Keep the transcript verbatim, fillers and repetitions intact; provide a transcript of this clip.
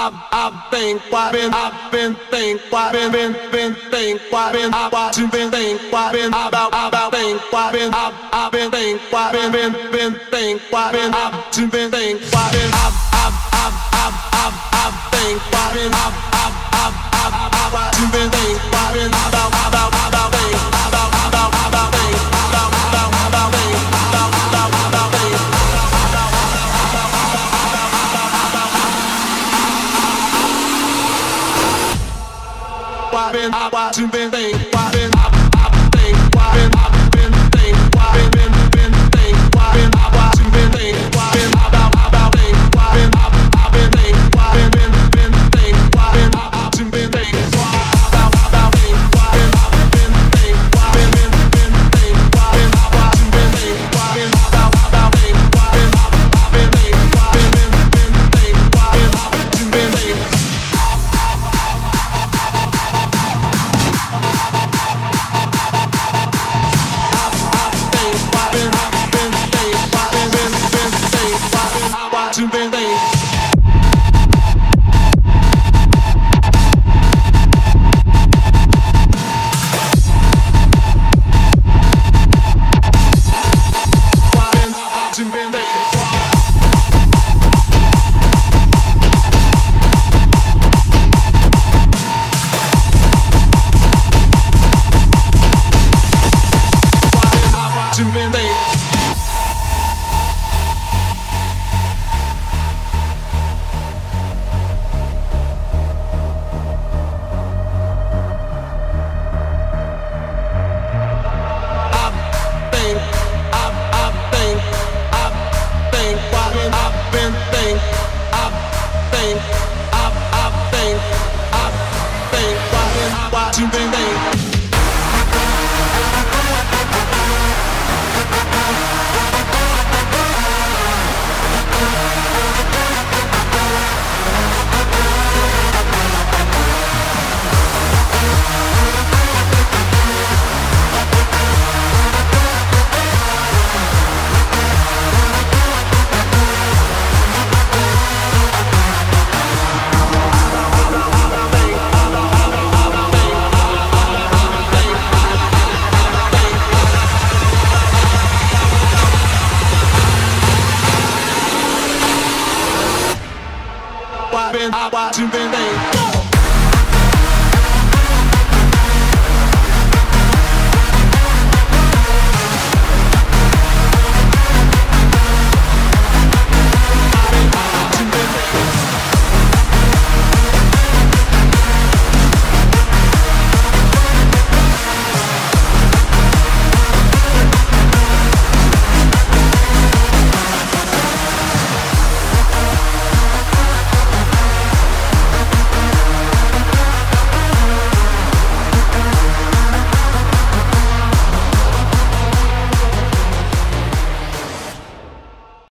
I've I've been I've been I've been think I've been been been think I've been I've been think I've been about about think I've been I've I've been think I've been been been think I've been I've been think I've been I've I've I've I've I've I've think I've been I've I've I've I've I've been think I've been about about about think about about about think about about about think about about about think I've been I've been think I've been I've I've think I've been I've been think I've been been been think I've been I've been think I've been about about think I've been I've I've been think I've been been been think I've been I've been think about about think I've been I've been think I've been been been think I've been I've been think I've been about about think I've been I've been think I've been been been think I've been I've been think I've been, I've been, I've been,